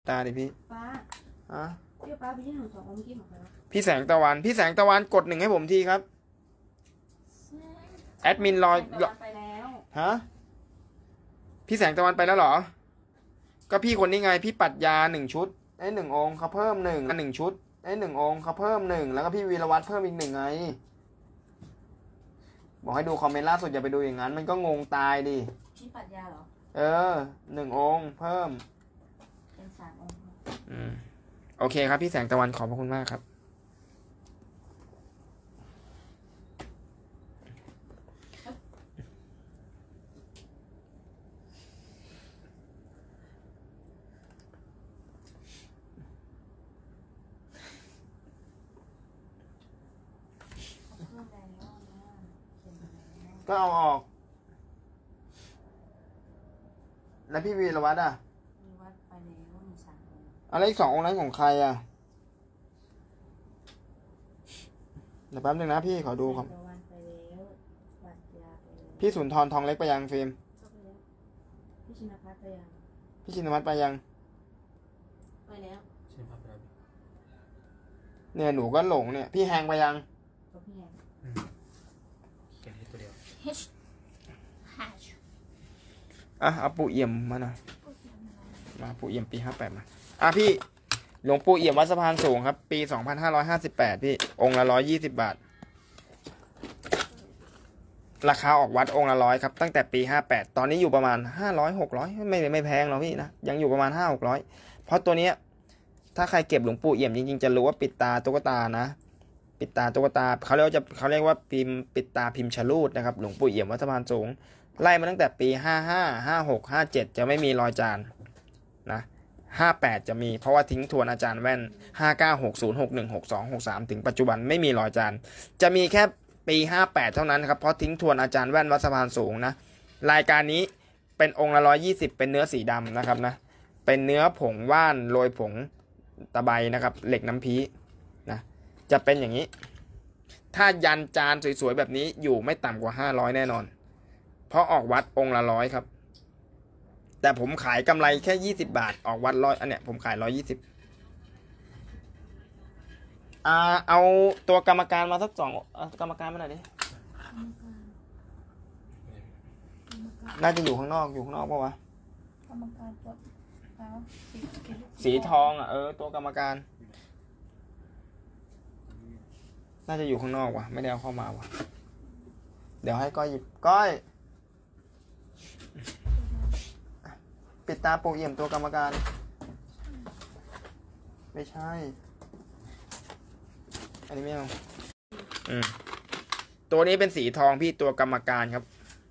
ตาดิพี่ป้าฮะพี่ป้าไปยื่นหนู2 องค์กี้ของใครวะพี่แสงตะวันกด1ให้ผมทีครับแอดมินรอไปแล้วฮะพี่แสงตะวันไปแล้วเหรอก็พี่คนนี้ไงพี่ปัดยา1 ชุดไอ้1 องค์เขาเพิ่ม1ชุดไอ้1 องค์เขาเพิ่ม1แล้วก็พี่วีรวัฒน์เพิ่มอีก1ไงบอกให้ดูคอมเมนต์ล่าสุดอย่าไปดูอย่างนั้นมันก็งงตายดิพี่ปัดยาเหรอ 1 องค์เพิ่มเป็น3 องค์โอเคครับพี่แสงตะวันขอบพระคุณมากครับก็เอาออกแล้วพี่วีรวัฒน์อ่ะมีวัดไปแล้วมี3 องค์อะไรอีก2 องค์นั้นของใครอ่ะเดี๋ยวแป๊บนึงนะพี่ขอดูครับพี่สุนทรทองเล็กไปยังฟิล์มพี่ชินภัทรไปยังพี่ชินวัฒน์ไปยังไปแล้วเนี่ยหนูก็หลงเนี่ยพี่แฮงไปยังพี่แฮงเขียนให้ตัวเดียวเอาปู่เอี่ยมมาหน่อยมาปู่เอี่ยมปี58มาพี่หลวงปู่เอี่ยมวัดสะพานสูงครับปี2558พี่องค์ละ120 บาทราคาออกวัดองค์ละ100ครับตั้งแต่ปี58ตอนนี้อยู่ประมาณ500-600ไม่แพงหรอกพี่นะยังอยู่ประมาณ500-600เพราะตัวเนี้ยถ้าใครเก็บหลวงปู่เอี่ยมจริงๆจะรู้ว่าปิดตาตุ๊กตานะปิดตาตุ๊กตาเขาเรียกว่าพิมพ์ปิดตาพิมพ์ฉลูดนะครับหลวงปู่เอี่ยมวัดสะพานสูงไล่มาตั้งแต่ปี55 56 57จะไม่มีรอยจานนะ58จะมีเพราะว่าทิ้งทวนอาจารย์แว่น59 60 61 62 63ถึงปัจจุบันไม่มีรอยจานจะมีแค่ปี58เท่านั้นครับเพราะทิ้งทวนอาจารย์แว่นวัดสะพานสูงนะรายการนี้เป็นองค์ละ120เป็นเนื้อสีดำนะครับนะเป็นเนื้อผงว่านโรยผงตะไบนะครับเหล็กน้ำพีนะจะเป็นอย่างนี้ถ้ายันจานสวยๆแบบนี้อยู่ไม่ต่ำกว่า500แน่นอนเพราะออกวัดองค์ละ100ครับแต่ผมขายกำไรแค่20 บาทออกวัด100อันเนี้ยผมขาย120เอาตัวกรรมการมาสัก2กรรมการมาหน่อยดิน่าจะอยู่ข้างนอกปะวะกรรมการตัวสีทองตัวกรรมการน่าจะอยู่ข้างนอกว่ะไม่ได้เอาเข้ามาวะเดี๋ยวให้ก้อยหยิบก้อยปิดตาปู่เอี่ยมตัวกรรมการไม่ใช่อันนี้ไม่เอาตัวนี้เป็นสีทองพี่ตัวกรรมการครับ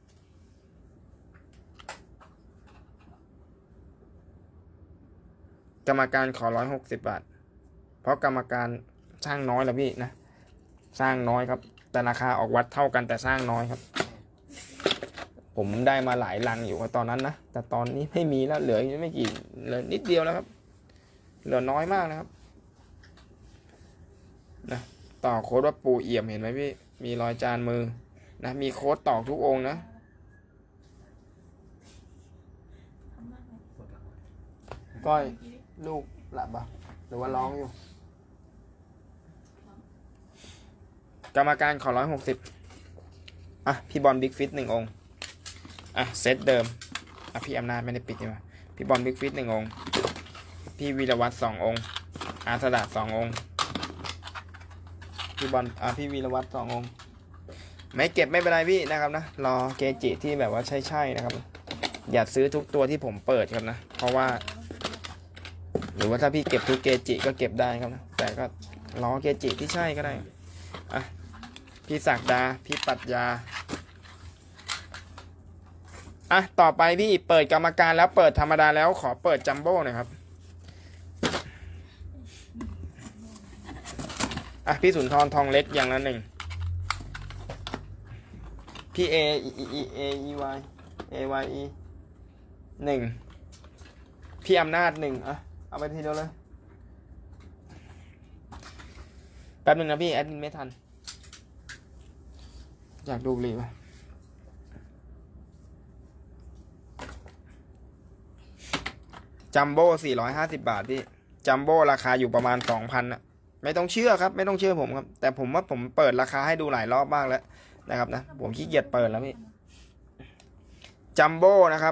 กรรมการขอ160 บาทเพราะกรรมการสร้างน้อยแล้วพี่นะสร้างน้อยครับแต่ราคาออกวัดเท่ากันแต่สร้างน้อยครับผมได้มาหลายลังอยู่ตอนนั้นนะแต่ตอนนี้ไม่มีแล้วเหลือไม่กี่เหลือนิดเดียวแล้วครับเหลือน้อยมากนะครับนะต่อโค้ดว่าปู่เอี่ยมเห็นไหมพี่มีรอยจานมือนะมีโค้ดตอกทุกองค์นะก้อยลูกหลับปะหรือว่าร้องอยู่กรรมการขอ160พี่บอลบิ๊กฟิต1 องค์เซตเดิมพี่อำนาจไม่ได้ปิดใช่ไหมพี่บอลบิ๊กฟิต1 องค์พี่วีรวัฒน์2 องค์สดา2 องค์พี่บอลพี่วีรวัฒน์2 องค์ไม่เก็บไม่เป็นไรพี่นะครับนะรอเกจิที่แบบว่าใช่นะครับอย่าซื้อทุกตัวที่ผมเปิดครับนะเพราะว่าหรือว่าถ้าพี่เก็บทุกเกจิก็เก็บได้ครับนะแต่ก็รอเกจิที่ใช่ก็ได้พี่ศักดาพี่ปัตยาต่อไปพี่เปิดกรรมการแล้วเปิดธรรมดาแล้วขอเปิดจัมโบ้หน่อยครับพี่สุนทรทองเล็กอย่างละ1พี่เอวาย1พี่อำนาจ1เอาไปทีเดียวเลยแป๊บนึงนะพี่แอดมินไม่ทันอยากดูรีวะจจัมโบ้450 บาทพี่จัมโบ้ราคาอยู่ประมาณ 2,000นะไม่ต้องเชื่อครับไม่ต้องเชื่อผมครับแต่ผมว่าผมเปิดราคาให้ดูหลายรอบบ้างแล้วนะครับนะผมขี้เกียจเปิดแล้วพี่จัมโบ้นะครับ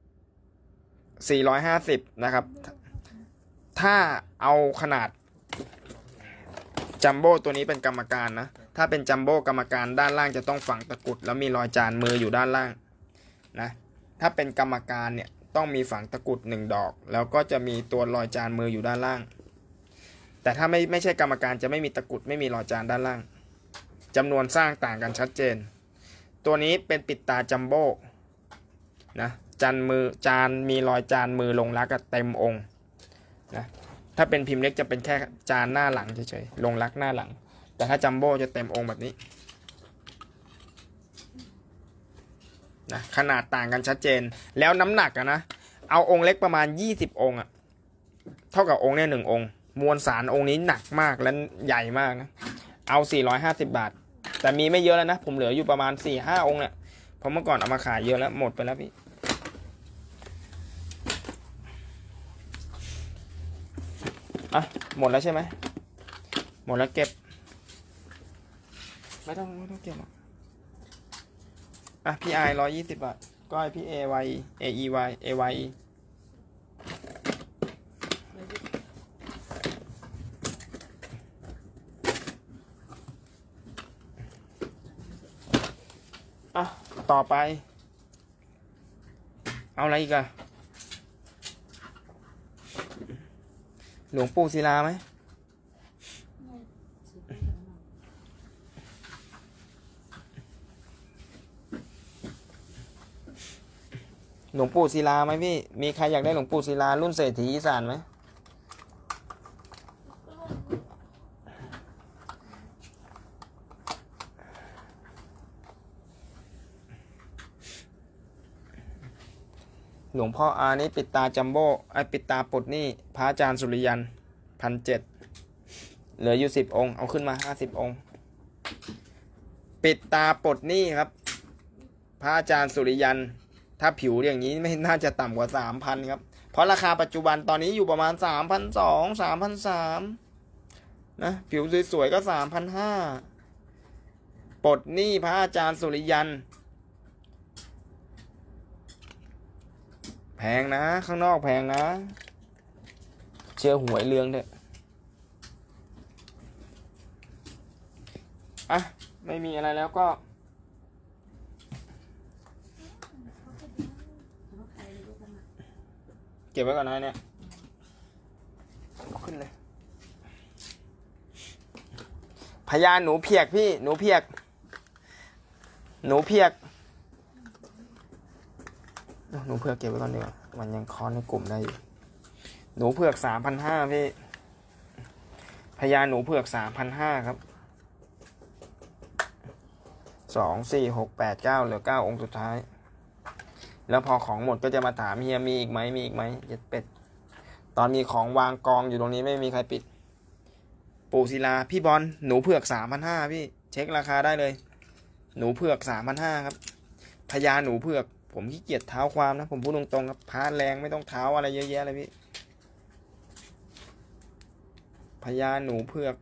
450นะครับถ้าเอาขนาดจัมโบ้ตัวนี้เป็นกรรมการนะถ้าเป็นจัมโบ้กรรมการด้านล่างจะต้องฝังตะกรุดแล้วมีรอยจานมืออยู่ด้านล่างนะถ้าเป็นกรรมการเนี่ยต้องมีฝังตะกรุด1 ดอกแล้วก็จะมีตัวรอยจานมืออยู่ด้านล่างแต่ถ้าไม่ใช่กรรมการจะไม่มีตะกรุดไม่มีรอยจานด้านล่างจำนวนสร้างต่างกันชัดเจนตัวนี้เป็นปิดตาจัมโบ้นะจานมีรอยจานมือลงรักเต็มองค์นะถ้าเป็นพิมพ์เล็กจะเป็นแค่จานหน้าหลังเฉยๆลงรักหน้าหลังแต่ถ้าจัมโบ้จะเต็มองค์แบบนี้นะขนาดต่างกันชัดเจนแล้วน้ำหนักนะเอาองค์เล็กประมาณ20 องค์เท่ากับองค์เนี่ย1 องค์มวลสารองค์นี้หนักมากและใหญ่มากนะเอา450 บาทแต่มีไม่เยอะแล้วนะผมเหลืออยู่ประมาณ 4-5 องค์เนี่ยเพราะเมื่อก่อนเอามาขายเยอะแล้วหมดไปแล้วพี่อ่ะหมดแล้วใช่ไหมหมดแล้วเก็บไม่ต้องเก็บหรอกอ่ะพี่ไอ120 บาทก้อยพี่เอวายเอไอวายเอวายอ่ะต่อไปเอาอะไรอีกอะหลวงปู่ศิลาไหมหลวงปู่ศิลาไหมพี่มีใครอยากได้หลวงปู่ศิลารุ่นเศรษฐีอีสานไหมหลวงพ่ออานี่ปิดตาจัมโบ้ปิดตาปลดหนี้พระอาจารย์สุริยัน1,700เหลืออยู่10 องค์เอาขึ้นมา50 องค์ปิดตาปลดหนี้ครับพระอาจารย์สุริยันถ้าผิวอย่างนี้ไม่น่าจะต่ำกว่า 3,000 ครับเพราะราคาปัจจุบันตอนนี้อยู่ประมาณ 3,200 3,300 นะผิวสวยๆก็ 3,500 ปลดหนี้พระอาจารย์สุริยันแพงนะข้างนอกแพงนะเชื่อหวยเรืองเถอะอ่ะไม่มีอะไรแล้วก็เก็บไว้ก่อนนะเนี่ยขึ้นเลยพญาหนูเพียกพี่หนูเพียกหนูเพียกหนูเผือกเก็บไว้ก่อนดีกว่ามันยังคอนในกลุ่มได้อยู่หนูเผือก 3,500 พี่พญาหนูเผือก 3,500 ครับ2 4 6 8 9เหลือ9 องค์สุดท้ายแล้วพอของหมดก็จะมาถามเฮียมีอีกไหมมีอีกไหมเย็ดเป็ดตอนมีของวางกองอยู่ตรงนี้ไม่มีใครปิดปู่ศิลาพี่บอลหนูเผือก 3,500 พี่เช็คราคาได้เลยหนูเผือก 3,500 ครับพญาหนูเผือกผมขี้เกียจเท้าความนะผมพูดตรงๆครับพาแรงไม่ต้องเท้าอะไรเยอะแยะเลยพี่พญาหนูเผือก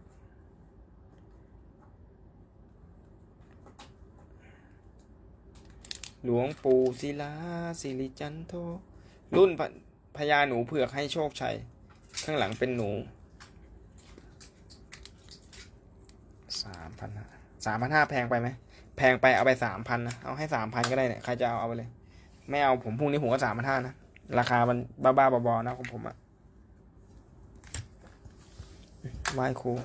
หลวงปู่ศิลาสิริจันโทรุ่นพญาหนูเผือกให้โชคชัยข้างหลังเป็นหนู 3,500 แพงไปไหมแพงไปเอาไป 3,000 นะเอาให้ 3,000 ก็ได้เนี่ยใครจะเอาไปเลยไม่เอาผมพรุ่งนี้ผมก็ 3,500 นะราคามันบ้าๆบอๆนะของผมอะไหว้ครู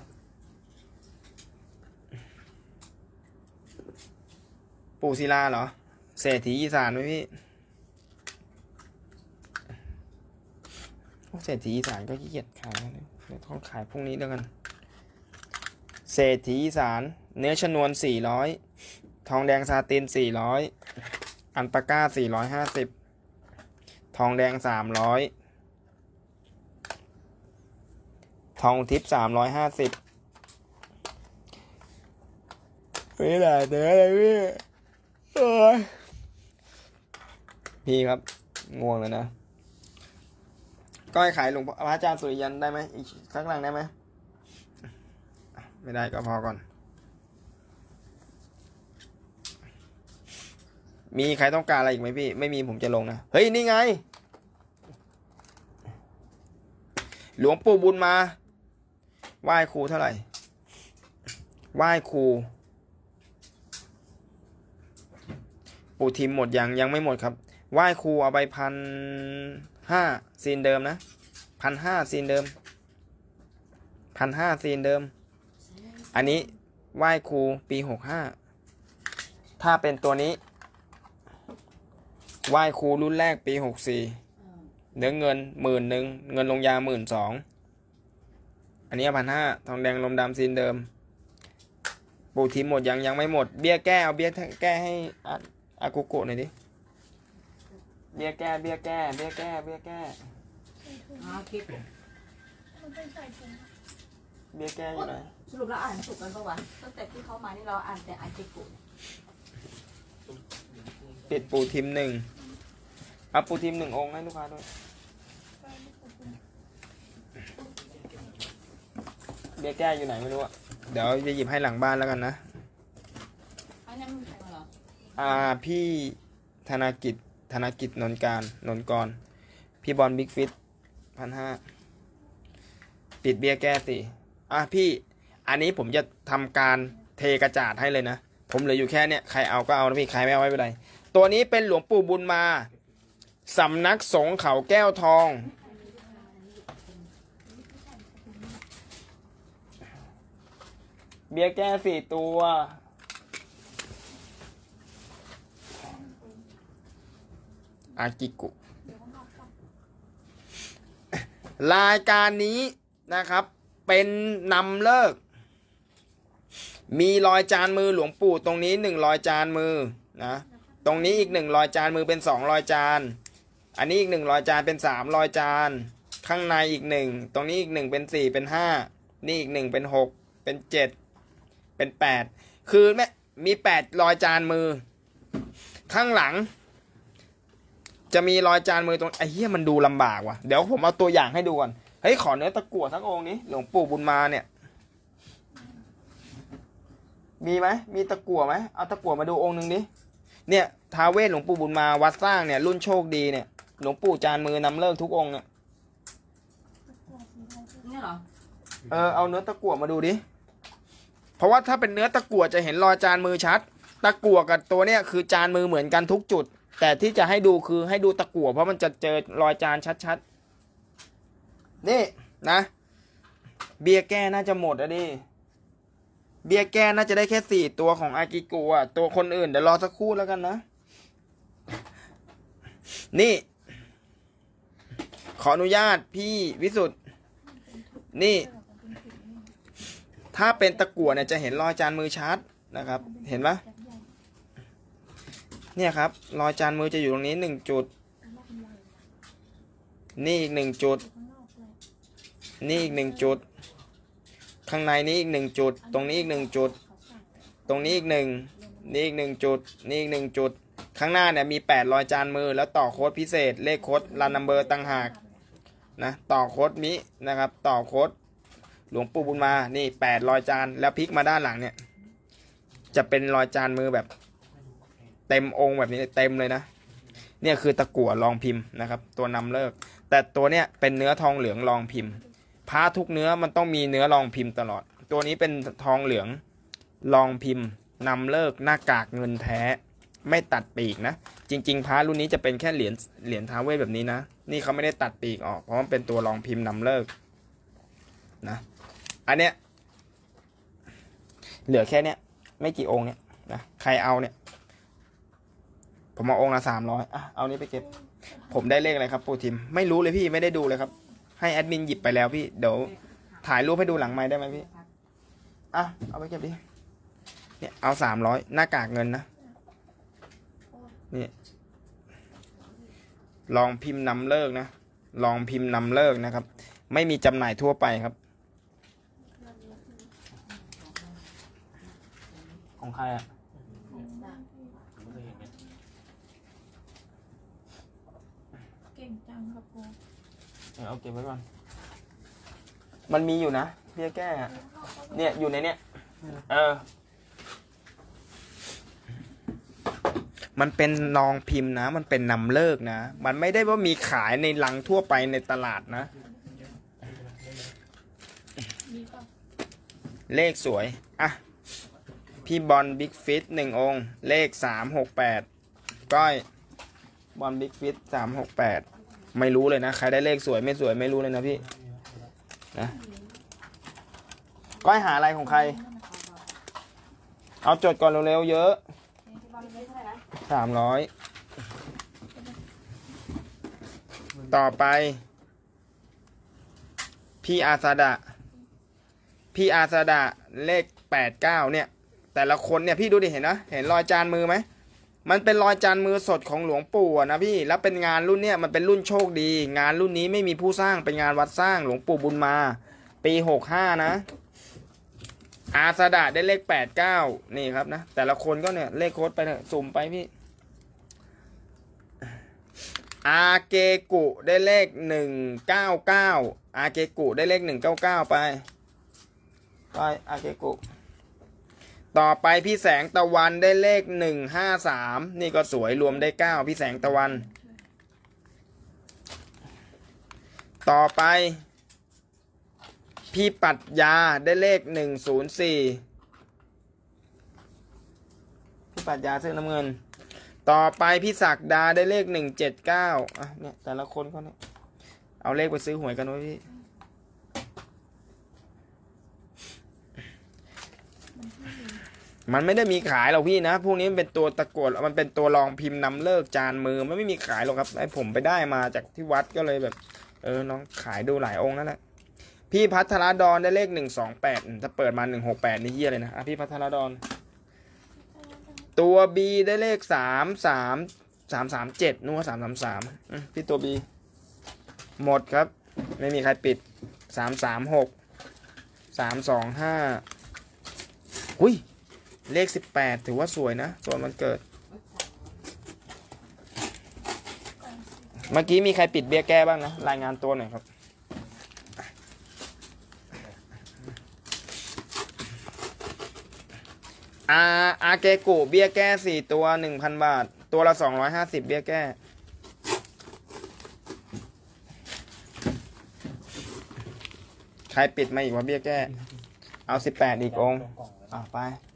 ปู่ศิลาเหรอเศรษฐีอีสานไหมพี่เศรษฐีอีสานก็ขี้เกียจขายนะเดี๋ยวต้องขายพรุ่งนี้แล้วกันเศรษฐีอีสานเนื้อชนวน400ทองแดงซาติน400อันปาก้า450ทองแดง300ทองทิพย์350ไม่ได้เนื้ออะไรพี่ครับง่วงแล้วนะก็ให้ขายหลวงพ่อพระอาจารย์สุริยันได้ไหมอีกสักหลังได้ไหมไม่ได้ก็พอก่อนมีใครต้องการอะไรอีกไหมพี่ไม่มีผมจะลงนะเฮ้ยนี่ไงหลวงปู่บุญมาไหว้ครูเท่าไหร่ไหว้ครูปู่ทิมหมดยังไม่หมดครับไหว้ครูเอาไป1,500ซีนเดิมนะ1,500ซีนเดิม1,500ซีนเดิมอันนี้ไหว้ครูปี65ถ้าเป็นตัวนี้ไหว้ครูรุ่นแรกปี64เนื้อเงิน10,000เงินลงยา12,000อันนี้1,500ทองแดงลมดำซีนเดิมปู่ทิมหมดยังไม่หมดเบี้ยแก้เอาเบี้ยแก้ให้อากุโกะหน่อยดิเบี้ยแก้เบี้ยแก้อ๋อคลิปเบี้ยแก้อยู่ไหนสรุปเราอ่านถูกกันปะวะตั้งแต่ที่เขามานี่เราอ่านแต่อ่านจิกุปิดปู่ทิม1เอาปู่ทิม1องค์ให้ลูกค้าด้วยเบี้ยแก้อยู่ไหนไม่รู้อะเดี๋ยวจะหยิบให้หลังบ้านแล้วกันนะอันนั้นมันใครมาหรอพี่ธนกิจนนกรพี่บอลบิ๊กฟิต1,500ปิดเบี้ยแก้สิพี่อันนี้ผมจะทำการเทกระจาดให้เลยนะผมเหลืออยู่แค่เนี้ยใครเอาก็เอานะพี่ใครไม่เอาไม่เป็นไรตัวนี้เป็นหลวงปู่บุญมาสำนักสงฆ์เขาแก้วทองเบี้ยแก้4ตัวอากิกุรายการนี้นะครับเป็นนำเลิกมีรอยจานมือหลวงปู่ตรงนี้1รอยจานมือนะตรงนี้อีก1รอยจานมือเป็น2รอยจานอันนี้อีก1รอยจานเป็น3รอยจานข้างในอีก1ตรงนี้อีก1เป็น4เป็น5นี่อีก1เป็น6เป็น7เป็น8คือแม่มี8รอยจานมือข้างหลังจะมีรอยจานมือตรงไอ้เหี้ยมันดูลำบากว่ะเดี๋ยวผมเอาตัวอย่างให้ดูก่อนเฮ้ยขอเนื้อตะกั่วทั้งองค์นี้หลวงปู่บุญมาเนี่ยมีไหมมีตะกั่วไหมเอาตะกั่วมาดูองค์หนึ่งดิเนี่ยท้าวเวสหลวงปู่บุญมาวัดสร้างเนี่ยรุ่นโชคดีเนี่ยหลวงปู่จานมือนำเลิกทุกองค์เนี่ยนี่เหรอเอาเนื้อตะกั่วมาดูดิเพราะว่าถ้าเป็นเนื้อตะกั่วจะเห็นรอยจานมือชัดตะกั่วกับตัวเนี่ยคือจานมือเหมือนกันทุกจุดแต่ที่จะให้ดูคือให้ดูตะกั่วเพราะมันจะเจอรอยจานชัดๆนี่นะเบียร์แก้น่าจะหมดอะดิเบียร์แก้น่าจะได้แค่4ตัวของอากิกุอ่ะตัวคนอื่นเดี๋ยวรอสักครู่แล้วกันนะนี่ขออนุญาตพี่วิสุทธ์นี่ถ้าเป็นตะกั่วเนี่ยจะเห็นรอยจานมือชัดนะครับเห็นปะเนี่ยครับรอยจานมือจะอยู่ตรงนี้1จุดนี่อีก1จุดนี่อีก1จุดข้างในนี้อีก1จุดตรงนี้อีก1จุดตรงนี้อีก1นี่อีก1จุดนี่อีก1จุดข้างหน้าเนี่ยมี8รอยจานมือแล้วต่อโค้ดพิเศษเลขโค้ดรันนัมเบอร์ต่างหากนะต่อโค้ดมินะครับต่อโค้ดหลวงปู่บุญมานี่8รอยจานแล้วพลิกมาด้านหลังเนี่ยจะเป็นรอยจานมือแบบเต็มองค์แบบนี้เต็มเลยนะเนี่ยคือตะกั่วรองพิมพ์นะครับตัวนำเลิกแต่ตัวเนี้ยเป็นเนื้อทองเหลืองรองพิมพ์พระทุกเนื้อมันต้องมีเนื้อรองพิมพ์ตลอดตัวนี้เป็นทองเหลืองรองพิมพ์นำเลิกหน้ากากเงินแท้ไม่ตัดปีกนะจริงๆพระรุ่นนี้จะเป็นแค่เหรียญท้าวเวสแบบนี้นะนี่เขาไม่ได้ตัดปีกออกเพราะมันเป็นตัวรองพิมพ์นำเลิกนะอันเนี้ยเหลือแค่เนี้ยไม่กี่องค์เนี้ยนะใครเอาเนี่ยผมเอาองค์ละ300เอานี้ไปเก็บผมได้เลขอะไรครับปูทิมไม่รู้เลยพี่ไม่ได้ดูเลยครับให้แอดมินหยิบไปแล้วพี่เดี๋ยวถ่ายรูปให้ดูหลังไมค์ได้ไหมพี่เอาไปเก็บดิเนี่ยเอา300หน้ากากเงินนะนี่ลองพิมพ์นำเลิกนะลองพิมพ์นำเลิกนะครับไม่มีจำหน่ายทั่วไปครับของใครอ่ะเก่งจังครับผมเอาเก็บไว้ก่อนมันมีอยู่นะเบี้ยแก้อะเนี่ยอยู่ในเนี้ยมันเป็นนองพิมพ์นะมันเป็นนำเลิกนะมันไม่ได้ว่ามีขายในลังทั่วไปในตลาดนะเลขสวยอ่ะพี่บอลบิ๊กฟิต1 องค์เลข368ก้อยบอลบิ๊กฟิต368ไม่รู้เลยนะใครได้เลขสวยไม่สวยไม่รู้เลยนะพี่นะก้อยหาอะไรของใครเอาจดก่อนเร็วๆเยอะ300ต่อไปพี่อาซาดะเลข89เนี่ยแต่ละคนเนี่ยพี่ดูดิเห็นนะเห็นรอยจานมือไหมมันเป็นรอยจานมือสดของหลวงปู่นะพี่แล้วเป็นงานรุ่นเนี่ยมันเป็นรุ่นโชคดีงานรุ่นนี้ไม่มีผู้สร้างเป็นงานวัดสร้างหลวงปู่บุญมาปี65นะอาซาดะได้เลข89นี่ครับนะแต่ละคนก็เนี่ยเลขโค้ดไปเนี่ยสุ่มไปพี่อาเกกุได้เลข199อาเกกุได้เลข199ไปอาเกกุต่อไปพี่แสงตะวันได้เลข153นี่ก็สวยรวมได้9พี่แสงตะวันต่อไปพี่ปัตยาได้เลข104พี่ปัตยาเสื้อน้ำเงินต่อไปพี่ศักดาได้เลข179อ่ะเนี่ยแต่ละคนเขาเนี่ยเอาเลขไปซื้อหวยกันไว้พี่มันไม่ได้มีขายหรอกพี่นะพวกนี้มันเป็นตัวตะกรวดมันเป็นตัวรองพิมพ์นำเลิกจานมือมันไม่มีขายหรอกครับไอ้ผมไปได้มาจากที่วัดก็เลยแบบน้องขายดูหลายองค์นั่นแหละพี่พัทรดรได้เลข128ถ้าเปิดมา168นี่เหี้ยเลยนะพี่พัทรดรตัว B ได้เลข337นู้น333พี่ตัว B หมดครับไม่มีใครปิด336 325อุ้ยเลข18ถือว่าสวยนะส่วนมันเกิดเมื่อกี้มีใครปิดเบี้ยแก้บ้างนะรายงานตัวหน่อยครับอาเกกุเบี้ยแก้4ตัว 1,000 บาทตัวละ250เบี้ยแก้ใครปิดมาอีกว่าเบี้ยแก้เอา18อีกองค์ไป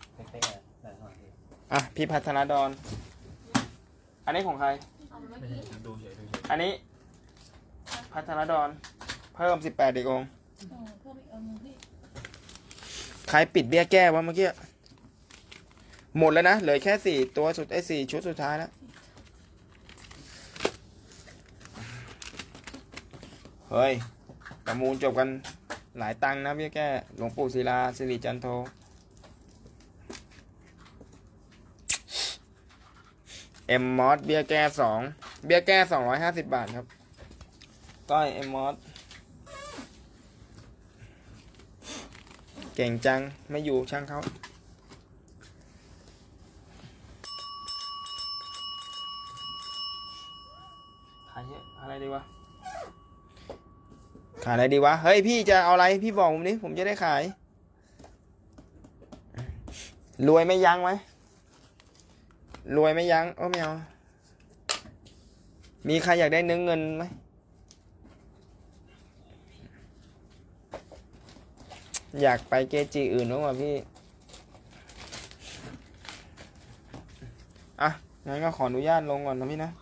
พี่พัฒนาดอนอันนี้ของใครอันนี้พัฒนาดอนเพิ่ม18อีกองค์ใครปิดเบี้ยแก้วะเมื่อกี้หมดแล้วนะเหลือแค่4ตัวสุด4ชุดสุดท้ายแล้วเฮ้ยประมูลจบกันหลายตังค์นะเบี้ยแก้หลวงปู่ศิลาสิริจันโทเอ็มมอสเบี้ยแก้2เบี้ยแก้250 บาทครับก้อยเอ็มมอสเก่งจังไม่อยู่ช่างเขาขายอะไรดีวะขายอะไรดีวะเฮ้ยพี่จะเอาอะไรพี่บอกผมดิผมจะได้ขายรวยไม่ยั้งไหมรวยไม่ยั้งไม่เอามีใครอยากได้เนื้อเงินไหมอยากไปเกจิอื่นบ้างวะพี่งั้นก็ขออนุญาตลงก่อนนะพี่นะ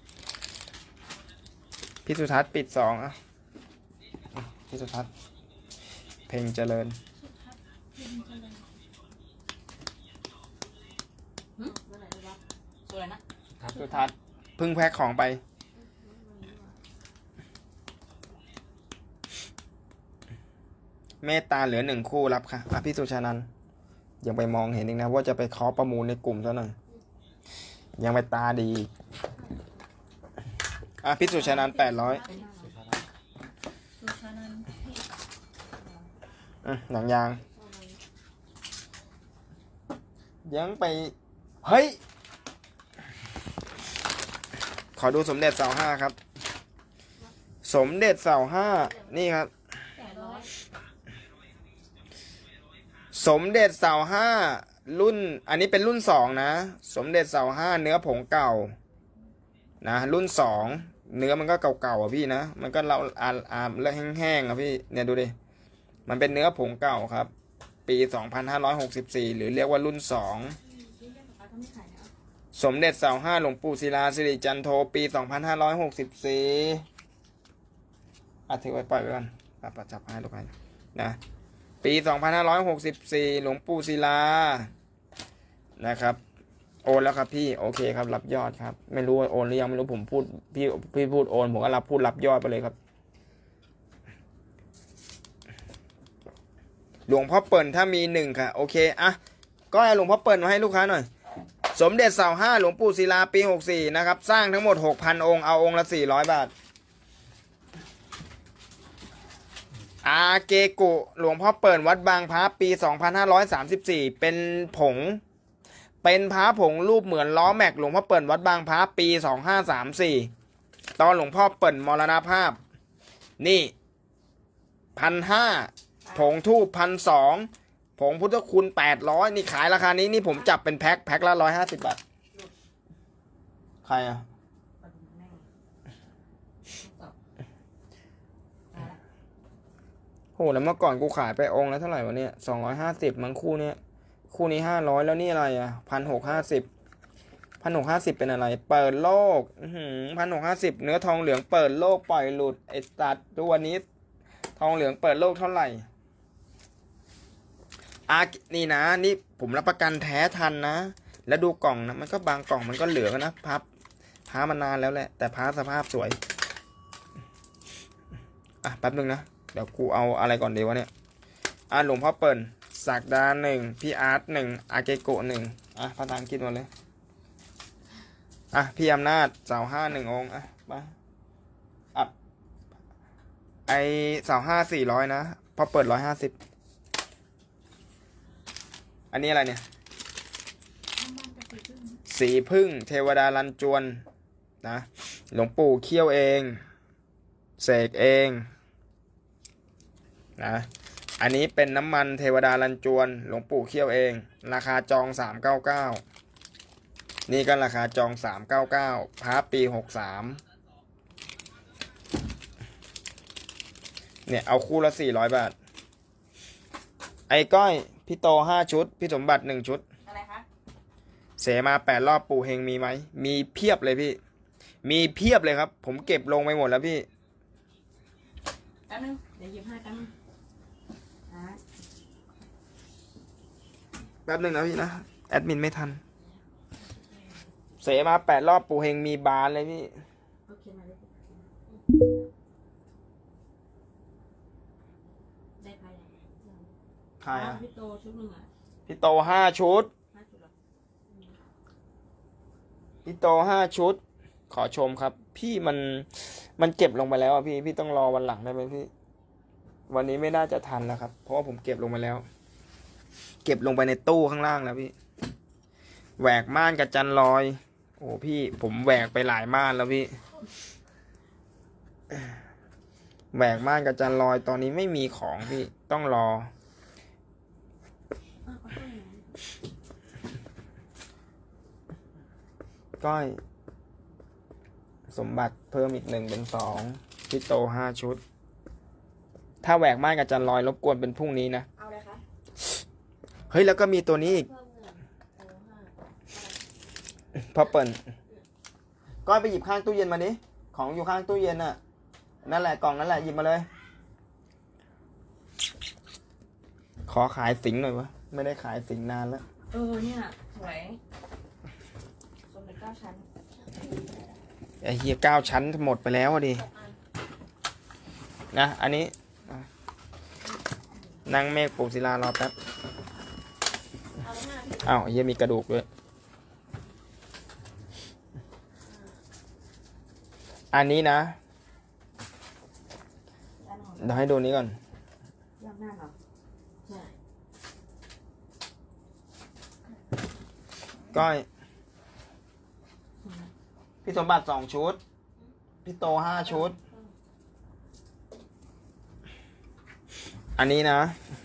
พี่สุทัศน์ปิด2พี่สุทัศน์เพลงเจริญสุทัศน์เพิ่งแพ็คของไปเมตตาเหลือ1 คู่รับค่ะพี่สุชานันท์ยังไปมองเห็นอีกนะว่าจะไปเคาะประมูลในกลุ่มซะหน่อยยังไปตาดีพี่สุชานันท์800หนังยางยังไปเฮ้ยขอดูสมเด็จ25ครับสมเด็จเสาห้านี่ครับ สมเด็จเสาห้ารุ่นอันนี้เป็นรุ่นสองนะสมเด็จเสาห้าเนื้อผงเก่านะรุ่นสองเนื้อมันก็เก่าๆอ่ะพี่นะมันก็เราแล้วแห้งๆอ่ะพี่เนี่ยดูดิมันเป็นเนื้อผงเก่าครับปี2564หรือเรียกว่ารุ่นสองสมเด็จเสาห้าหลวงปู่ศิลาสิริจันโทปี2564ถือไว้ปล่อยไว้ก่อนปัดจับให้ลูกให้นะปี2564หลวงปู่ศิลานะครับโอนแล้วครับพี่โอเคครับรับยอดครับไม่รู้ว่าโอนหรือยังไม่รู้ผมพูดพี่พูดโอนผมก็รับยอดไปเลยครับหลวงพ่อเปิ่นถ้ามี1ค่ะโอเคอ่ะก็ให้หลวงพ่อเปิ่นมาให้ลูกค้าหน่อยสมเด็จเสาห้าหลวงปู่ศิลาปี64นะครับสร้างทั้งหมด 6,000 องค์เอาองค์ละ400 บาทอาเกกุหลวงพ่อเปิ่นวัดบางพระปี2534เป็นผงเป็นพระผงรูปเหมือนล้อแม็กหลวงพ่อเปิ่นวัดบางพระปี2534ตอนหลวงพ่อเปิ่นมรณภาพนี่1,500ผงทูบ1,200ผงพุทธคุณ800นี่ขายราคานี้นี่ผมจับเป็นแพ็คละ150 บาทใครอ่ะโหแล้วเมื่อก่อนกูขายไปองค์แล้วเท่าไหร่วะเนี่ย250มั้งคู่เนี้ยคู่นี้500แล้วนี่อะไรอ่ะ1,650เป็นอะไรเปิดโลก1,650เนื้อทองเหลืองเปิดโลกปล่อยหลุดไอ้ตัดตัวนี้ทองเหลืองเปิดโลกเท่าไหร่นี่นะนี่ผมรับประกันแท้ทันนะแล้วดูกล่องนะมันก็บางกล่องมันก็เหลืองนะพับพ้ามานานแล้วแหละแต่พ้าสภาพสวยแป๊บนึงนะเดี๋ยวกูเอาอะไรก่อนดีวะเนี่ยหลวงพ่อเปิ่นศักดา1พี่อาร์ต1อาเกโกะ1ภาษาอังกฤษหมดเลยพี่อำนาจเสาห้า1องค์มาไอเสาห้า400นะพอเปิด150อันนี้อะไรเนี่ยสีพึ่งเทวดาลันจวนนะหลวงปู่เคี่ยวเองเสกเองนะอันนี้เป็นน้ำมันเทวดาลันจวนหลวงปู่เคี่ยวเองราคาจอง399นี่ก็ราคาจอง399พระปี63เนี่ยเอาคู่ละ400 บาทไอ้ก้อยพี่โต5 ชุดพี่สมบัติ1 ชุดอะไรคะเสมา8 รอบปู่เฮงมีไหมมีเพียบเลยพี่มีเพียบเลยครับผมเก็บลงไปหมดแล้วพี่แป๊บนึงเดี๋ยวหยิบให้แป๊บนึงแป๊บนึงนะพี่นะแอดมินไม่ทันเสมา8 รอบปู่เฮงมีบานเลยพี่โอเคมาเลยได้ไปใครพี่โตชุดนึงพี่โต5 ชุดพี่โต5 ชุดขอชมครับพี่มันเก็บลงไปแล้วพี่ต้องรอวันหลังได้ไหมพี่วันนี้ไม่น่าจะทันแล้วครับเพราะว่าผมเก็บลงไปแล้วเก็บลงไปในตู้ข้างล่างแล้วพี่แหวกม่านกับจันลอยโอ้พี่ผมแหวกไปหลายม่านแล้วพี่แหวกม่านกับจันลอยตอนนี้ไม่มีของพี่ต้องรอก้อยสมบัติเพิ่มอีก1เป็น2พี่โต5 ชุดถ้าแหวกม่านกับจันลอยรบกวนเป็นพรุ่งนี้นะเอาเลยคะเฮ้ยแล้วก็มีตัวนี้อีกพอเปิดก้อยไปหยิบข้างตู้เย็นมาดิของอยู่ข้างตู้เย็นน่ะนั่นแหละกล่องนั่นแหละหยิบมาเลยขอขายสิงหน่อยวะไม่ได้ขายสิงนานแล้วเนี่ยสวยสมเด็จ9 ชั้นไอ้เฮีย9 ชั้นหมดไปแล้วดินะอันนี้นั่งเมฆปู่ศิลารอแป๊บอ้าวเฮียมีกระดูกด้วยอันนี้นะเดี๋ยวให้ดูนี้ก่อนก้อยพี่สมบัติ2 ชุดพี่โต5 ชุดอันนี้นะ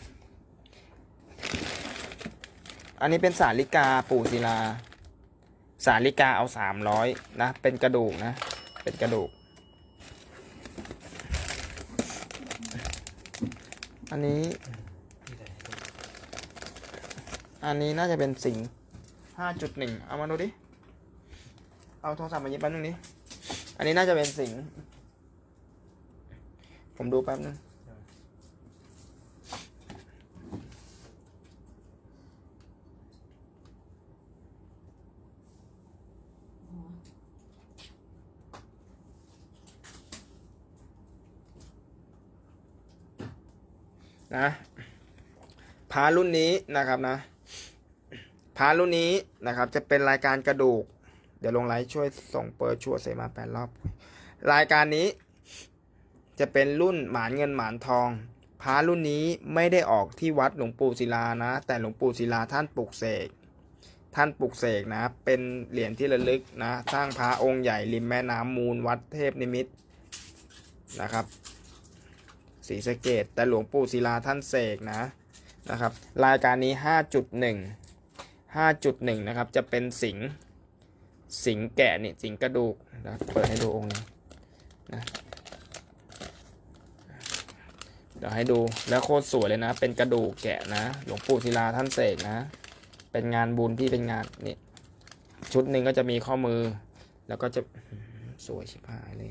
อันนี้เป็นสาลิกาปู่ศิลาสาลิกาเอา300นะเป็นกระดูกนะเป็นกระดูกอันนี้น่าจะเป็นสิงห์ 5.1 เอามาดูดิเอาโทรศัพท์มาหยิบแป๊บนึงดิอันนี้น่าจะเป็นสิงห์ผมดูแป๊บนึงนะพารุ่นนี้นะครับนะพารุ่นนี้นะครับจะเป็นรายการกระดูกเดี๋ยวลงไลฟ์ช่วยส่งเปิดชัวร์เสมา8 รอบรายการนี้จะเป็นรุ่นหมานเงินหมานทองพารุ่นนี้ไม่ได้ออกที่วัดหลวงปู่ศิลานะแต่หลวงปู่ศิลาท่านปลุกเสกนะเป็นเหรียญที่ระลึกนะสร้างพระองค์ใหญ่ริมแม่น้ำมูลวัดเทพนิมิตรนะครับศรีสะเกษแต่หลวงปู่ศิลาท่านเสกนะครับรายการนี้ 5.1 นะครับจะเป็นสิงแกะนี่สิงกระดูกนะเปิดให้ดูองค์นี้นะเดี๋ยวให้ดูแล้วโคตรสวยเลยนะเป็นกระดูกแกะนะหลวงปู่ศิลาท่านเสกนะเป็นงานบุญที่เป็นงานนี่ชุดหนึ่งก็จะมีข้อมือแล้วก็จะสวยชิบหายเลย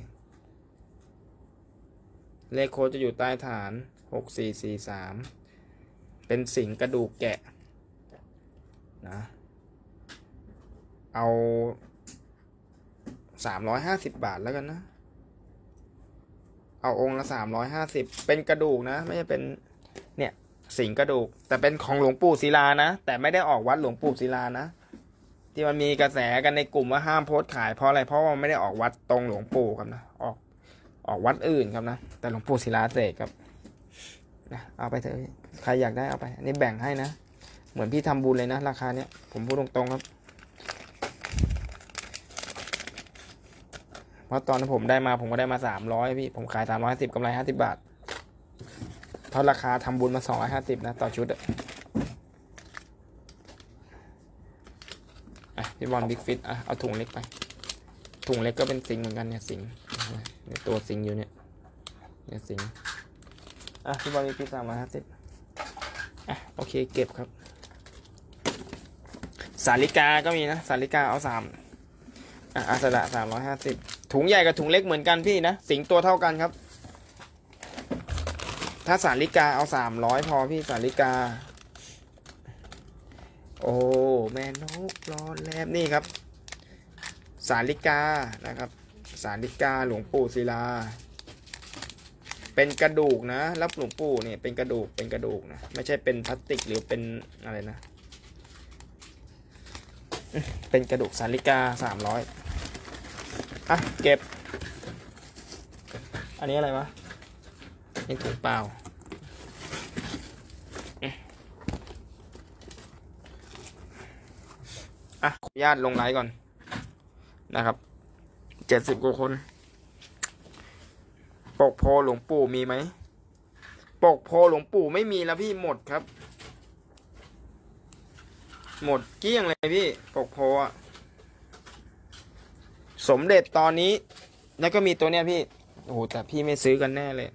เลขโค้ดจะอยู่ใต้ฐาน6443เป็นสิงกระดูกแกะนะเอา350 บาทแล้วกันนะเอาองค์ละ350เป็นกระดูกนะไม่ใช่เป็นเนี่ยสิงกระดูกแต่เป็นของหลวงปู่ศิลานะแต่ไม่ได้ออกวัดหลวงปู่ศิลานะที่มันมีกระแสกันในกลุ่มว่าห้ามโพสต์ขายเพราะอะไรเพราะว่ามันไม่ได้ออกวัดตรงหลวงปู่ครับนะออกวัดอื่นครับนะแต่หลวงปู่ศิลาเสกครับนะเอาไปเถอะใครอยากได้เอาไปอันนี้แบ่งให้นะเหมือนพี่ทำบุญเลยนะราคาเนี้ยผมพูดตรงๆครับเพราะตอนที่ผมได้มาผมก็ได้มา300พี่ผมขาย350กำไร50 บาทเพราะราคาทำบุญมา250นะต่อชุดพี่บอลบิ๊กฟิตเอาถุงเล็กไปถุงเล็กก็เป็นสิงเหมือนกันเนี่ยสิงตัวสิงอยู่เนี่ยสิงพี่บอลบิ๊กฟิต350โอเคเก็บครับสาลิกาก็มีนะสาลิกาเอาอาสระ350ถุงใหญ่กับถุงเล็กเหมือนกันพี่นะสิงตัวเท่ากันครับถ้าสาลิกาเอา300พอพี่สาลิกาโอ้แม่นกรอแลบนี่ครับสาลิกานะครับสาลิกาหลวงปู่ศิลาเป็นกระดูกนะรับหลวงปู่เนี่ยเป็นกระดูกนะไม่ใช่เป็นพลาสติกหรือเป็นอะไรนะเป็นกระดูกสาลิกา300เก็บอันนี้อะไรวะนี่ถุงเปล่าขออนุญาตลงไลฟ์ก่อนนะครับ70 กว่าคนปกโพหลวงปู่มีไหมปกโพหลวงปู่ไม่มีแล้วพี่หมดครับหมดเกลี้ยงเลยพี่ปกโพสมเด็จตอนนี้แล้วก็มีตัวเนี้ยพี่โอ้โหแต่พี่ไม่ซื้อกันแน่เลย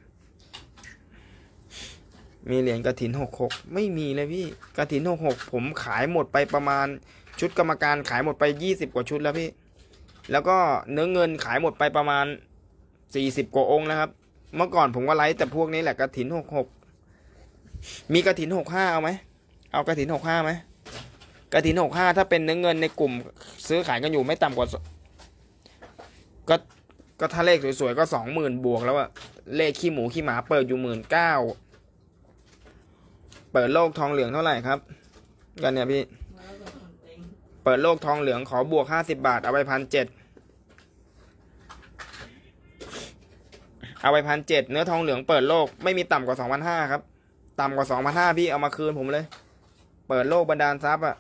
มีเหรียญกฐิน66ไม่มีเลยพี่กฐิน66ผมขายหมดไปประมาณชุดกรรมการขายหมดไป20 กว่าชุดแล้วพี่แล้วก็เนื้อเงินขายหมดไปประมาณ40 กว่าองค์นะครับเมื่อก่อนผมก็ไลฟ์แต่พวกนี้แหละกฐิน66มีกฐิน65เอาไหมเอากฐิน65ไหมกฐิน65ถ้าเป็นเนื้อเงินในกลุ่มซื้อขายกันอยู่ไม่ต่ำกว่าก็ถ้าเลขสวยๆก็20,000 บวกแล้วอะเลขขี้หมูขี้หมาเปิดอยู่19,000เปิดโลกทองเหลืองเท่าไหร่ครับกันเนี่ยพี่เปิดโลกทองเหลืองขอบวก50 บาทเอาไป1,700เอาไป1,700เนื้อทองเหลืองเปิดโลกไม่มีต่ำกว่า2,500ครับต่ำกว่า2,500พี่เอามาคืนผมเลยเปิดโลกบันดาลทรัพย์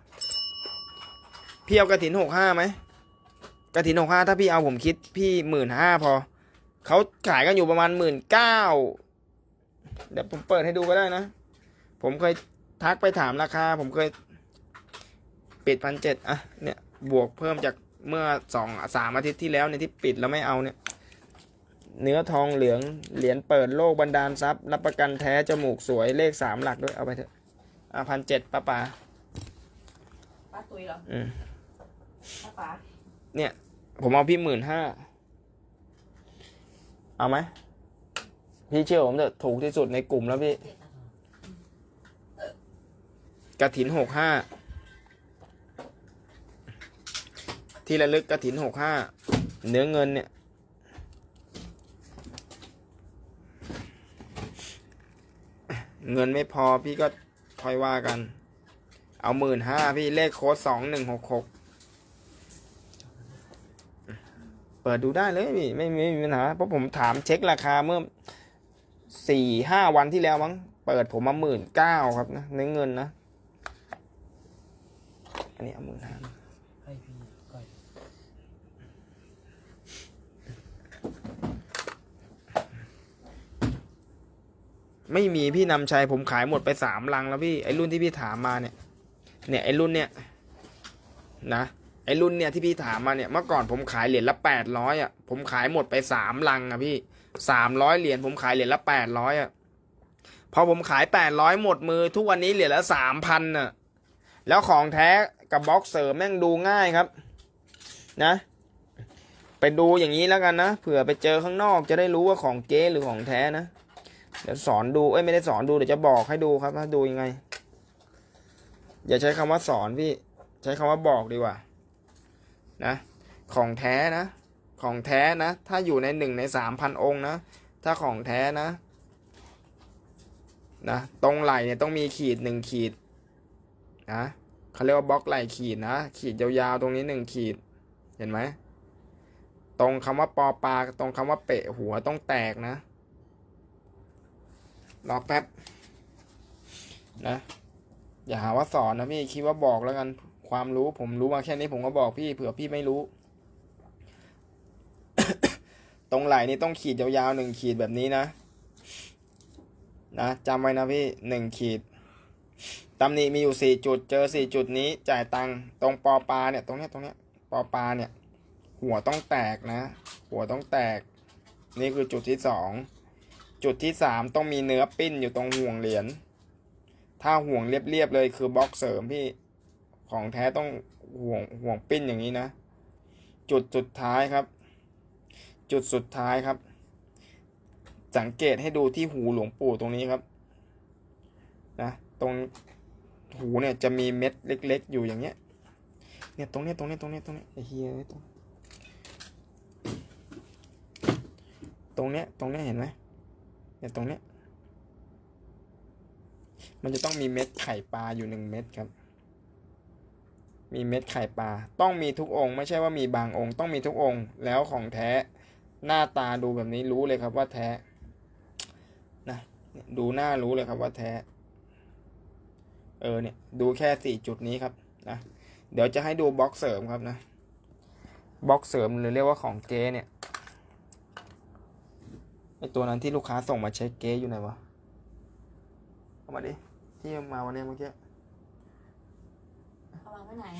พี่เอากฐิน65ไหมกฐิน65ถ้าพี่เอาผมคิดพี่15,000พอเขาขายกันอยู่ประมาณ19,000 เดี๋ยวผมเปิดให้ดูก็ได้นะผมเคยทักไปถามราคาผมเคยปิด1,700อ่ะเนี่ยบวกเพิ่มจากเมื่อ2-3 อาทิตย์ที่แล้วเนี่ยที่ปิดแล้วไม่เอาเนี่ยเนื้อทองเหลืองเหรียญเปิดโลกบันดาลทรัพย์รับประกันแท้จมูกสวยเลข3 หลักด้วยเอาไปเถอะ1,700ป้าป้าตุยเหรอป้าเนี่ยผมเอาพี่15,000เอาไหมพี่เชื่อผมเถอะถูกที่สุดในกลุ่มแล้วพี่กฐิน65ที่ระลึกกฐิน65เนื้อเงินเนี่ยเงินไม่พอพี่ก็ค่อยว่ากันเอา15,000พี่เลขโค้ด2166เปิดดูได้เลยพี่ไม่มีปัญหาเพราะผมถามเช็คราคาเมื่อ4-5 วันที่แล้วมั้งเปิดผมมา19,000ครับนะเนื้อเงินนะอันนี้เอา15,000 ให้พี่ก้อยไม่มีพี่นำชัยผมขายหมดไป3 ลังแล้วพี่ไอ้รุ่นที่พี่ถามมาเนี่ยไอ้รุ่นเนี่ยนะไอ้รุ่นเนี่ยที่พี่ถามมาเนี่ยเมื่อก่อนผมขายเหรียญละ800อ่ะผมขายหมดไป3 ลังอ่ะพี่300 เหรียญผมขายเหรียญละ800อ่ะพอผมขาย800หมดมือทุกวันนี้เหรียญละ 3,000น่ะแล้วของแท้กับบล็อกเสริมแม่งดูง่ายครับนะไปดูอย่างนี้แล้วกันนะเผื่อไปเจอข้างนอกจะได้รู้ว่าของเก๊หรือของแท้นะเดี๋ยวสอนดูไม่ได้สอนดูเดี๋ยวจะบอกให้ดูครับว่าดูยังไงอย่าใช้คำว่าสอนพี่ใช้คำว่าบอกดีกว่านะของแท้นะของแท้นะถ้าอยู่ใน1 ใน 3,000 องค์นะถ้าของแท้นะตรงไหล่เนี่ยต้องมีขีด1 ขีดนะเขาเรียกว่าบล็อกไหล่ขีดนะขีดยาวๆตรงนี้1 ขีดเห็นไหมตรงคำว่าปอปลาตรงคำว่าเปะหัวต้องแตกนะรอแป๊บนะอย่าหาว่าสอนนะพี่คิดว่าบอกแล้วกันความรู้ผมรู้มาแค่นี้ผมก็บอกพี่เผื่อพี่ไม่รู้ ตรงไหล่นี่ต้องขีดยาวๆ1 ขีดแบบนี้นะจำไว้นะพี่1 ขีดตำหนิมีอยู่4 จุดเจอ4 จุดนี้จ่ายตังค์ตรงปอปลาเนี่ยตรงเนี้ยปอปลาเนี่ยหัวต้องแตกนะหัวต้องแตกนี่คือจุดที่2จุดที่3ต้องมีเนื้อปิ้นอยู่ตรงห่วงเหรียญถ้าห่วงเรียบๆเลยคือบล็อกเสริมพี่ของแท้ต้องห่วงปิ้นอย่างนี้นะจุดสุดท้ายครับจุดสุดท้ายครับสังเกตให้ดูที่หูหลวงปู่ตรงนี้ครับนะตรงหูเนี่ยจะมีเม็ดเล็กๆอยู่อย่างเงี้ยเนี่ยตรงเนี้ยไอ้เหี้ยตรงเนี้ยเห็นไหมเนี่ยตรงเนี้ยมันจะต้องมีเม็ดไข่ปลาอยู่1 เม็ดครับมีเม็ดไข่ปลาต้องมีทุกองค์ไม่ใช่ว่ามีบางองค์ต้องมีทุกองค์แล้วของแท้หน้าตาดูแบบนี้รู้เลยครับว่าแท้นะดูหน้ารู้เลยครับว่าแท้เนี่ยดูแค่4 จุดนี้ครับนะเดี๋ยวจะให้ดูบล็อกเสริมครับนะบล็อกเสริมหรือเรียกว่าของเก๊เนี่ยไอตัวนั้นที่ลูกค้าส่งมาเช็คเก๊อยู่ไหนวะเอามาดิที่มาวันนี้เมื่อกี้เอาวางไว้ไหน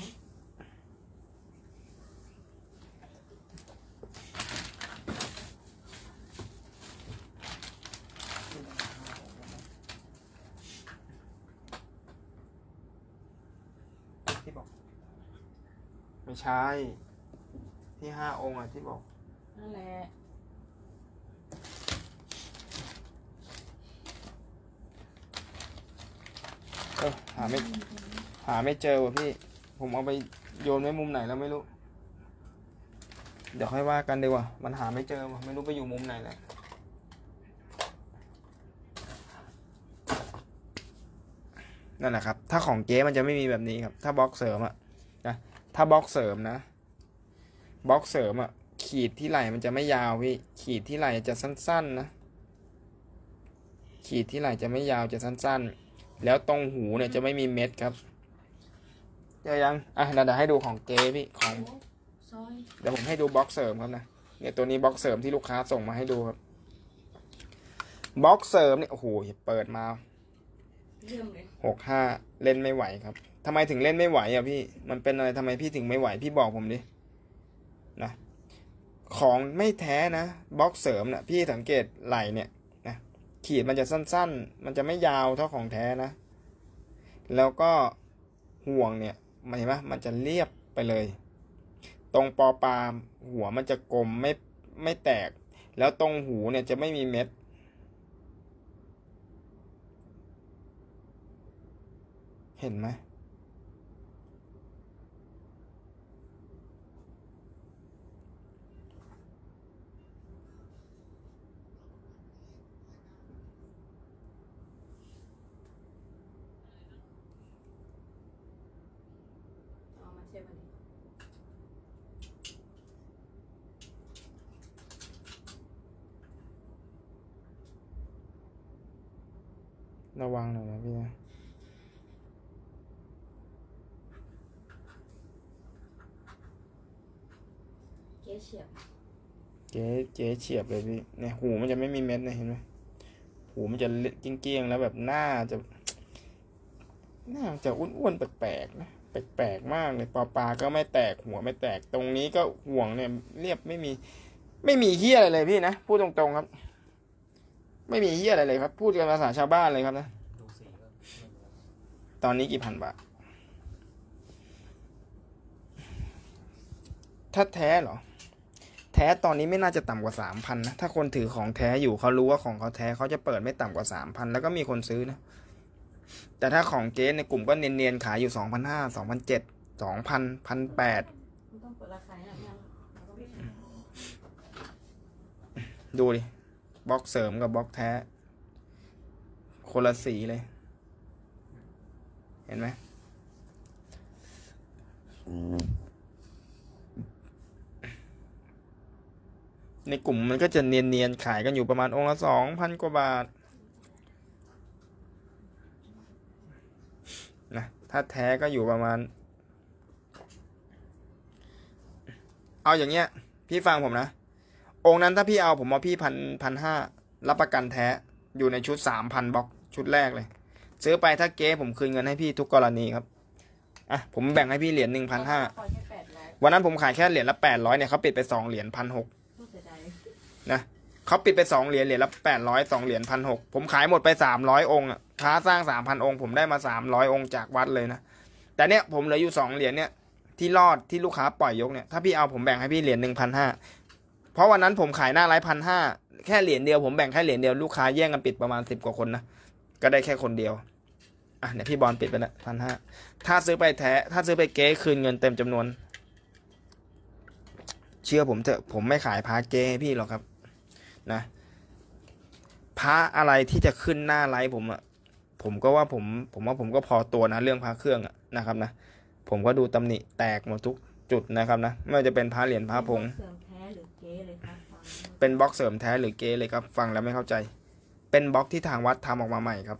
ที่บอกไม่ใช่ที่5 องค์ที่บอกนั่นแหละหาไม่เจอว่ะพี่ผมเอาไปโยนไว้มุมไหนแล้วไม่รู้เดี๋ยวค่อยว่ากันดีกว่ามันหาไม่เจอว่ะไม่รู้ไปอยู่มุมไหนแล้วนั่นแหละครับถ้าของเก๊มันจะไม่มีแบบนี้ครับถ้าบล็อกเสริมนะถ้าบล็อกเสริมนะบล็อกเสริมขีดที่ไหล่มันจะไม่ยาวพี่ขีดที่ไหล่จะสั้นๆนะขีดที่ไหล่จะไม่ยาวจะสั้นๆแล้วตรงหูเนี่ยจะไม่มีเม็ดครับเจอยังเดี๋ยวให้ดูของเก๊พี่ของเดี๋ยวผมให้ดูบล็อกเสริมครับนะเนี่ยตัวนี้บล็อกเสริมที่ลูกค้าส่งมาให้ดูครับบล็อกเสริมเนี่ยโอ้โหเปิดมาเริ่มเลย 65เล่นไม่ไหวครับทำไมถึงเล่นไม่ไหวอ่ะพี่มันเป็นอะไรทำไมพี่ถึงไม่ไหวพี่บอกผมดินะของไม่แท้นะบล็อกเสริมนะพี่สังเกตไหล่เนี่ยนะขีดมันจะสั้นๆมันจะไม่ยาวเท่าของแท้นะแล้วก็ห่วงเนี่ยเห็นไหมมันจะเรียบไปเลยตรงปอปาหัวมันจะกลมไม่แตกแล้วตรงหูเนี่ยจะไม่มีเม็ดเห็นไหมเอามาเช็ดมันดิระวังหน่อยนะพี่นะเก๊เฉียบเจ๊เฉียบเลยพี่เนี่ยหูมันจะไม่มีเม็ดนะเห็นไหมหูมันจะเกี้ยงๆแล้วแบบหน้าจะอ้วนๆแปลกๆนะแปลกๆมากเลยปลาก็ไม่แตกหัวไม่แตกตรงนี้ก็ห่วงเนี่ยเรียบไม่มีเหี้ยอะไรเลยพี่นะพูดตรงๆครับ ไม่มีเหี้ยอะไรเลยครับ พูดกันภาษาชาวบ้านเลยครับนะดูสีก็ไม่เหมือนตอนนี้กี่พันบาทถ้าแท้เหรอแท้ตอนนี้ไม่น่าจะต่ำกว่า3,000นะถ้าคนถือของแท้อยู่เขารู้ว่าของเขาแท้เขาจะเปิดไม่ต่ำกว่า3,000แล้วก็มีคนซื้อนะแต่ถ้าของเก๊ในกลุ่มก็เนียนๆขายอยู่2,500 2,700 2,000 1,800 ไม่ต้องเปิดราคาเนี่ยงั้นเราก็ไม่ดูดิบล็อกเสริมกับบล็อกแท้คนละสีเลยเห็นไหมในกลุ่มมันก็จะเนียนๆขายกันอยู่ประมาณองค์ละ2,000 กว่าบาทนะถ้าแท้ก็อยู่ประมาณเอาอย่างเงี้ยพี่ฟังผมนะองค์นั้นถ้าพี่เอาผมเอาพี่1,500รับประกันแท้อยู่ในชุด3,000บล็อกชุดแรกเลยซื้อไปถ้าเก๊ผมคืนเงินให้พี่ทุกกรณีครับอ่ะผมแบ่งให้พี่เหรียญ1,500 ปล่อยแค่800 วันนั้นผมขายแค่เหรียญละ800เนี่ยเขาปิดไป2เหรียญ1,600 พูดเสียดายนะเขาปิดไป2เหรียญละ800 2เหรียญ1,600ผมขายหมดไป300องค์อ่ะค้าสร้าง 3,000 องค์ผมได้มา300องค์จากวัดเลยนะแต่เนี้ยผมเหลืออยู่2เหรียญเนี่ยที่รอดที่ลูกค้าปล่อยยกเนี่ยถ้าพี่เอาผมแบ่งให้พี่เหรียญ1,500เพราะวันนั้นผมขายหน้าไลฟ์1,500แค่เหรียญเดียวผมแบ่งแค่เหรียญเดียวลูกค้าแย่งกันปิดประมาณ10กว่าคนนะก็ได้แค่คนเดียวอ่ะเนี่ยพี่บอลปิดไปนะ1,500ถ้าซื้อไปแท้ถ้าซื้อไปเก๊คืนเงินเต็มจำนวนเชื่อผมเถอะผมไม่ขายพาเก๊ให้พี่หรอกครับนะพระอะไรที่จะขึ้นหน้าไลฟ์ผมอ่ะผมก็ว่าผมก็พอตัวนะเรื่องพระเครื่องอะนะครับนะผมก็ดูตำหนิแตกหมดทุกจุดนะครับนะไม่ว่าจะเป็นพระเหรียญพระผงเสริมแท้หรือเก๊เลยครับฟังเป็นบล็อกเสริมแท้หรือเก๊เลยครับฟังแล้วไม่เข้าใจเป็นบล็อกที่ทางวัดทำออกมาใหม่ครับ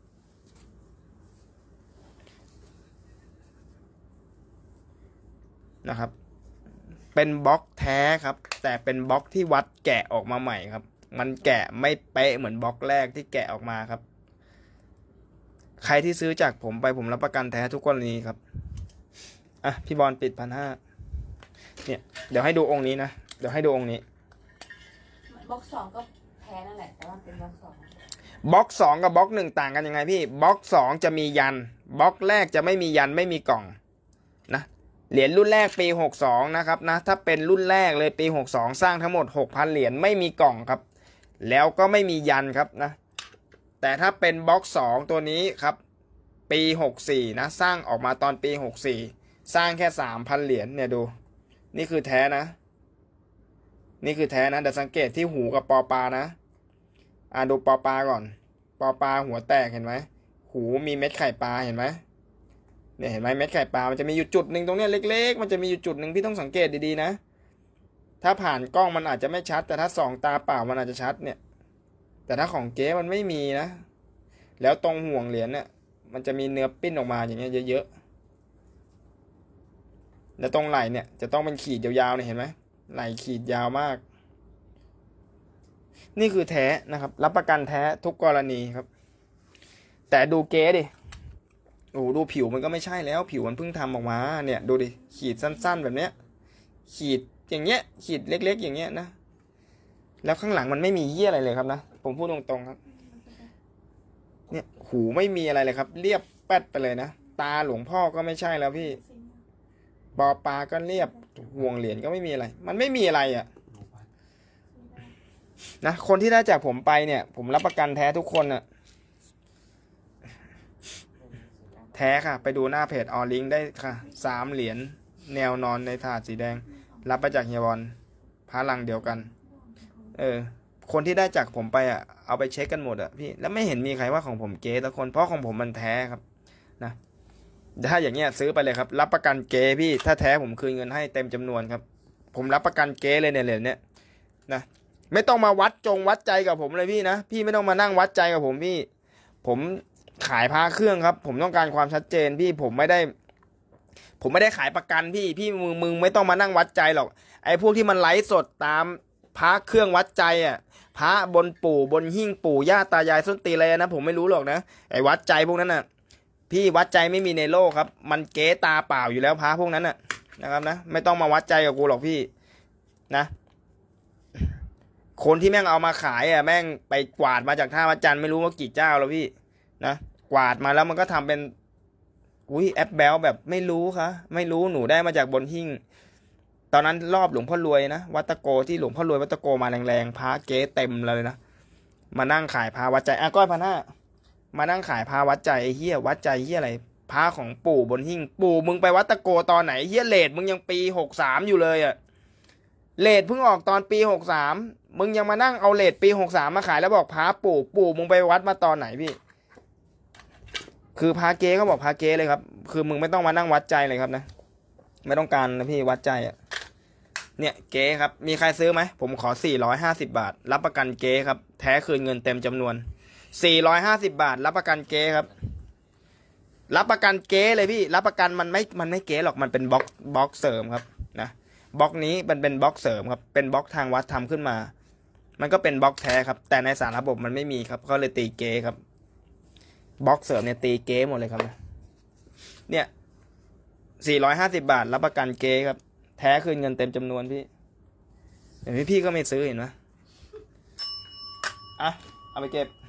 นะครับเป็นบล็อกแท้ครับแต่เป็นบล็อกที่วัดแกะออกมาใหม่ครับมันแกะไม่เป๊ะเหมือนบล็อกแรกที่แกะออกมาครับใครที่ซื้อจากผมไปผมรับประกันแท้ทุกกรณีครับอ่ะพี่บอลปิด1,500เนี่ยเดี๋ยวให้ดูองค์นี้นะเดี๋ยวให้ดูองค์นี้บล็อก2ก็แท้นั่นแหละแต่ว่าเป็นบล็อก2 บล็อก2กับบล็อก1ต่างกันยังไงพี่บล็อก2จะมียันบล็อกแรกจะไม่มียันไม่มีกล่องนะเหรียญรุ่นแรกปี62นะครับนะถ้าเป็นรุ่นแรกเลยปี62สร้างทั้งหมด 6,000 เหรียญไม่มีกล่องครับแล้วก็ไม่มียันครับนะแต่ถ้าเป็นบล็อก2ตัวนี้ครับปี64นะสร้างออกมาตอนปี64สร้างแค่ 3,000 เหรียญเนี่ยดูนี่คือแท้นะนี่คือแท้นะแต่สังเกตที่หูกับปอปานะดูปอปาก่อนปอปาหัวแตกเห็นไหมหูมีเม็ดไข่ปลาเห็นไหมเนี่ยเห็นไหมเม็ดไข่ปลามันจะมีอยู่จุดหนึ่งตรงเนี้ยเล็กๆมันจะมีอยู่จุดหนึ่งพี่ต้องสังเกตดีๆนะถ้าผ่านกล้องมันอาจจะไม่ชัดแต่ถ้าส่องตาเปล่ามันอาจจะชัดเนี่ยแต่ถ้าของเก๊มันไม่มีนะแล้วตรงห่วงเหรียญเนี่ยมันจะมีเนื้อปิ้นออกมาอย่างเงี้ยเยอะๆแล้วตรงไหล่เนี่ยจะต้องเป็นขีดยาวๆเนี่ยเห็นไหมไหล่ขีดยาวมากนี่คือแท้นะครับรับประกันแท้ทุกกรณีครับแต่ดูเก๊ดิโอ้ดูผิวมันก็ไม่ใช่แล้วผิวมันเพิ่งทำออกมาเนี่ยดูดิขีดสั้นๆแบบเนี้ยขีดอย่างเงี้ยขีดเล็กๆอย่างเงี้ยนะแล้วข้างหลังมันไม่มีเหี้ยอะไรเลยครับนะผมพูดตรงๆครับเนี่ยหูไม่มีอะไรเลยครับเรียบแป๊ดไปเลยนะตาหลวงพ่อก็ไม่ใช่แล้วพี่ปอปลาก็เรียบห่วงเหรียญก็ไม่มีอะไรมันไม่มีอะไรอ่ะนะคนที่ได้จากผมไปเนี่ยผมรับประกันแท้ทุกคนอ่ะแท้ค่ะไปดูหน้าเพจออลิงได้ค่ะ3 เหรียญแนวนอนในถาดสีแดงรับมาจากเฮียบอลพระลังเดียวกันคนที่ได้จากผมไปอ่ะเอาไปเช็คกันหมดอ่ะพี่แล้วไม่เห็นมีใครว่าของผมเก๊ทุกคนเพราะของผมมันแท้ครับนะถ้าอย่างเงี้ยซื้อไปเลยครับรับประกันเก๊พี่ถ้าแท้ผมคืนเงินให้เต็มจำนวนครับผมรับประกันเก๊เลยเนี่ยเหรียญเนี้ยนะไม่ต้องมาวัดใจกับผมเลยพี่นะพี่ไม่ต้องมานั่งวัดใจกับผมพี่ผมขายพระเครื่องครับผมต้องการความชัดเจนพี่ผมไม่ได้ขายประกันพี่มึงไม่ต้องมานั่งวัดใจหรอกไอ้พวกที่มันไลฟ์สดตามพระเครื่องวัดใจอ่ะพระบนปู่บนหิ้งปู่ย่าตายายส้นตีนอะไรนะผมไม่รู้หรอกนะไอ้วัดใจพวกนั้นน่ะพี่วัดใจไม่มีในโลกครับมันเก๊ตาเปล่าอยู่แล้วพระพวกนั้นน่ะนะครับนะไม่ต้องมาวัดใจกับกูหรอกพี่นะคนที่แม่งเอามาขายอ่ะแม่งไปกวาดมาจากท่าวัดจันทร์ไม่รู้ว่ากี่เจ้าแล้วพี่นะกวาดมาแล้วมันก็ทำเป็นแอปแบลแบบไม่รู้คะไม่รู้หนูได้มาจากบนหิ้งตอนนั้นรอบหลวงพ่อรวยนะวัดตะโกที่หลวงพ่อรวยวัดตะโกมาแรงๆพระเก๊เต็มเลยนะมานั่งขายพระวัดใจก้อย1,500มานั่งขายพระวัดใจไอ้เหี้ยวัดใจเหี้ยอะไรพระของปู่บนหิ้งปู่มึงไปวัดตะโกตอนไหนเหี้ยเลทมึงยังปี63อยู่เลยอะเลทเพิ่งออกตอนปี63มึงยังมานั่งเอาเลทปี63มาขายแล้วบอกพระปู่มึงไปวัดมาตอนไหนพี่คือพาเก๊เขาบอกพาเก๊เลยครับคือมึงไม่ต้องมานั่งวัดใจเลยครับนะไม่ต้องการนะพี่วัดใจอ่ะเนี่ยเก๊ครับมีใครซื้อไหมผมขอ450 บาทรับประกันเก๊ครับแท้คืนเงินเต็มจำนวน450 บาทรับประกันเก๊ครับรับประกันเก๊เลยพี่รับประกันมันไม่เก๊หรอกมันเป็นบล็อกเสริมครับนะบล็อกนี้มันเป็นบล็อกเสริมครับเป็นบล็อกทางวัดทำขึ้นมามันก็เป็นบล็อกแท้ครับแต่ในสารระบบมันไม่มีครับเขาเลยตีเก๊ครับบล็อกเสริมเนี่ยตีเก๊หมดเลยครับเนี่ย450 บาทรับประกันเก๊ครับแท้คืนเงินเต็มจำนวนพี่แต่พี่ก็ไม่ซื้อเห็นไหมเอาไปเก็บ